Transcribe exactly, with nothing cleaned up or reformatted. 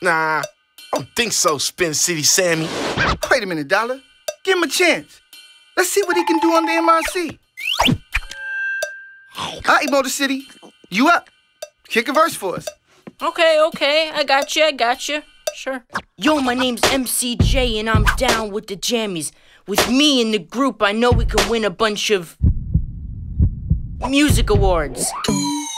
Nah, I don't think so, Spin City Sammy. Wait a minute, Dollar. Give him a chance. Let's see what he can do on the M I C. All right, Motor City, you up. Kick a verse for us. Okay, okay, I got you, I got you. Sure. Yo, my name's M C J and I'm down with the jammies. With me in the group, I know we can win a bunch of music awards.